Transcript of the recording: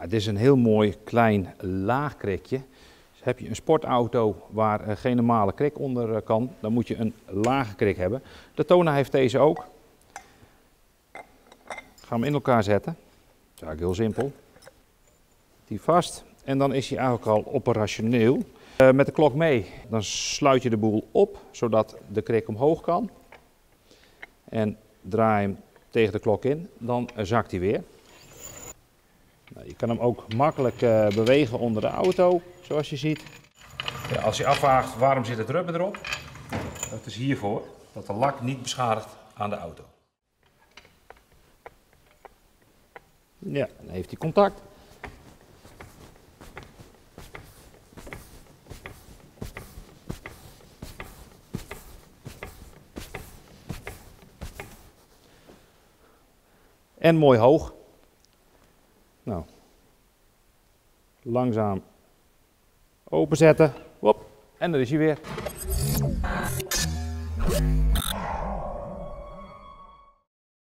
dit is een heel mooi klein laag krikje. Dus heb je een sportauto waar geen normale krik onder kan, dan moet je een lage krik hebben. De Tona heeft deze ook. Ik ga hem in elkaar zetten. Dat is eigenlijk heel simpel. Die vast en dan is hij eigenlijk al operationeel. Met de klok mee, dan sluit je de boel op, zodat de krik omhoog kan. En draai hem tegen de klok in, dan zakt hij weer. Nou, je kan hem ook makkelijk bewegen onder de auto, zoals je ziet. Ja, als je afvraagt waarom zit het rubber erop, dat is hiervoor, dat de lak niet beschadigt aan de auto. Ja, dan heeft hij contact. En mooi hoog. Nou, langzaam openzetten. Hop, en daar is hij weer.